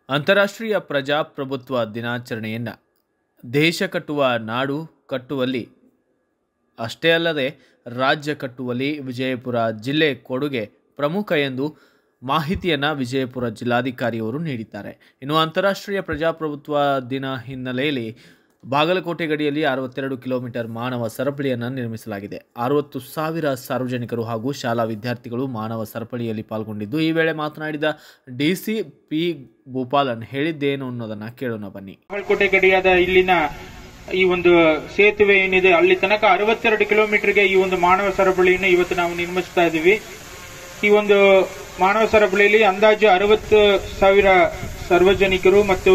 ಅಂತಾರಾಷ್ಟ್ರೀಯ ಪ್ರಜಾಪ್ರಭುತ್ವ ದಿನಾಚರಣೆಯನ್ನು ದೇಶ ಕಟ್ಟುವ ನಾಡು ಕಟ್ಟುವಲ್ಲಿ ಅಷ್ಟೇ ಅಲ್ಲದೆ ರಾಜ್ಯ ಕಟ್ಟುವಲ್ಲಿ ವಿಜಯಪುರ ಜಿಲ್ಲೆ ಕೊಡುಗೆ ಪ್ರಮುಖ ಎಂದು ಮಾಹಿತಿಯನ್ನು ವಿಜಯಪುರ ಜಿಲ್ಲಾಧಿಕಾರಿಯವರು ನೀಡಿದ್ದಾರೆ. ಇನ್ನು ಅಂತಾರಾಷ್ಟ್ರೀಯ ಪ್ರಜಾಪ್ರಭುತ್ವ ದಿನ ಹಿನ್ನೆಲೆಯಲ್ಲಿ ಬಾಗಲಕೋಟೆ ಗಡಿಯಲ್ಲಿ 62 ಕಿಲೋಮೀಟರ್ ಮಾನವ ಸರಪಳಿಯನ್ನು ನಿರ್ಮಿಸಲಾಗಿದೆ. 60,000 ಸಾರ್ವಜನಿಕರು ಹಾಗೂ ಶಾಲಾ ವಿದ್ಯಾರ್ಥಿಗಳು ಮಾನವ ಸರಪಳಿಯಲ್ಲಿ ಪಾಲ್ಗೊಂಡಿದ್ದು, ಈ ವೇಳೆ ಮಾತನಾಡಿದ ಡಿಸಿ ಪಿ ಭೂಪಾಲನ್ ಹೇಳಿದ್ದೇನು ಅನ್ನೋದನ್ನ ಕೇಳೋಣ ಬನ್ನಿ. ಬಾಗಲಕೋಟೆ ಗಡಿಯಾದ ಇಲ್ಲಿನ ಈ ಒಂದು ಸೇತುವೆ ಏನಿದೆ ಅಲ್ಲಿ ತನಕ 62 ಕಿಲೋಮೀಟರ್ಗೆ ಈ ಒಂದು ಮಾನವ ಸರಪಳಿಯನ್ನು ಇವತ್ತು ನಾವು ನಿರ್ಮಿಸ್ತಾ ಇದ್ದೀವಿ. ಈ ಒಂದು ಮಾನವ ಸರಪಳಿಯಲ್ಲಿ ಅಂದಾಜು 60,000 ಸಾರ್ವಜನಿಕರು ಮತ್ತು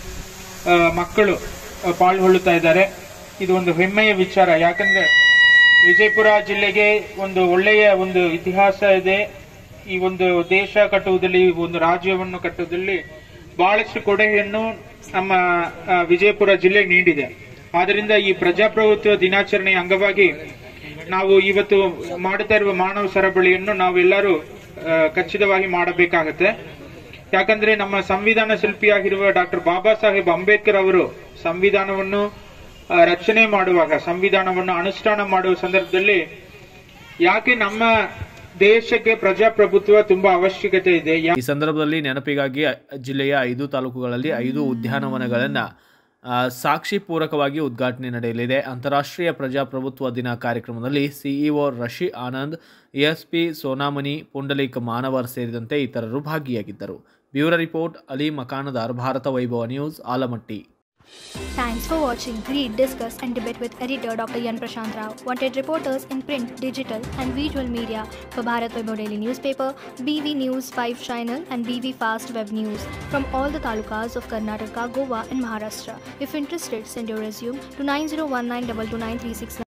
ಮಕ್ಕಳು ಪಾಲ್ಗೊಳ್ಳುತ್ತಾ ಇದ್ದಾರೆ. ಇದು ಒಂದು ಹೆಮ್ಮೆಯ ವಿಚಾರ. ಯಾಕಂದ್ರೆ ವಿಜಯಪುರ ಜಿಲ್ಲೆಗೆ ಒಂದು ಒಳ್ಳೆಯ ಒಂದು ಇತಿಹಾಸ ಇದೆ. ಈ ಒಂದು ದೇಶ ಕಟ್ಟುವುದರಲ್ಲಿ, ಒಂದು ರಾಜ್ಯವನ್ನು ಕಟ್ಟುವುದರಲ್ಲಿ ಬಹಳಷ್ಟು ಕೊಡುಗೆಯನ್ನು ನಮ್ಮ ವಿಜಯಪುರ ಜಿಲ್ಲೆ ನೀಡಿದೆ. ಆದ್ದರಿಂದ ಈ ಪ್ರಜಾಪ್ರಭುತ್ವ ದಿನಾಚರಣೆಯ ಅಂಗವಾಗಿ ನಾವು ಇವತ್ತು ಮಾಡುತ್ತಾ ಇರುವ ಮಾನವ ಸರಪಳಿಯನ್ನು ನಾವೆಲ್ಲರೂ ಖಚಿತವಾಗಿ ಮಾಡಬೇಕಾಗತ್ತೆ. ಯಾಕಂದ್ರೆ ನಮ್ಮ ಸಂವಿಧಾನ ಶಿಲ್ಪಿಯಾಗಿರುವ ಡಾಕ್ಟರ್ ಬಾಬಾ ಸಾಹೇಬ್ ಅಂಬೇಡ್ಕರ್ ಅವರು ಸಂವಿಧಾನವನ್ನು ರಚನೆ ಮಾಡುವಾಗ, ಸಂವಿಧಾನವನ್ನು ಅನುಷ್ಠಾನ ಮಾಡುವ ಸಂದರ್ಭದಲ್ಲಿ ಯಾಕೆ ನಮ್ಮ ದೇಶಕ್ಕೆ ಪ್ರಜಾಪ್ರಭುತ್ವ ತುಂಬಾ ಅವಶ್ಯಕತೆ ಇದೆ. ಈ ಸಂದರ್ಭದಲ್ಲಿ ನೆನಪಿಗಾಗಿ ಜಿಲ್ಲೆಯ 5 ತಾಲೂಕುಗಳಲ್ಲಿ 5 ಉದ್ಯಾನವನಗಳನ್ನು ಸಾಕ್ಷಿ ಪೂರಕವಾಗಿ ಉದ್ಘಾಟನೆ ನಡೆಯಲಿದೆ. ಅಂತಾರಾಷ್ಟ್ರೀಯ ಪ್ರಜಾಪ್ರಭುತ್ವ ದಿನ ಕಾರ್ಯಕ್ರಮದಲ್ಲಿ ಸಿಇಒ ರಶಿ ಆನಂದ್, ಎಎಸ್ಪಿ ಸೋನಾಮನಿ, ಪುಂಡಲೀಕ್ ಮಾನವರ್ ಸೇರಿದಂತೆ ಇತರರು ಭಾಗಿಯಾಗಿದ್ದರು. Bureau report, Ali Makandar, Bharat Vaibhav news, Almatti. Thanks for watching. Read, discuss and debate with editor Dr. Yan Prashant Rao. Wanted reporters in print, digital and visual media for Bharat Vaibhav Daily Newspaper, BV News 5 Channel and BV Fast Web News from all the talukas of Karnataka, Goa and Maharashtra. If interested, send your resume to 9019229369.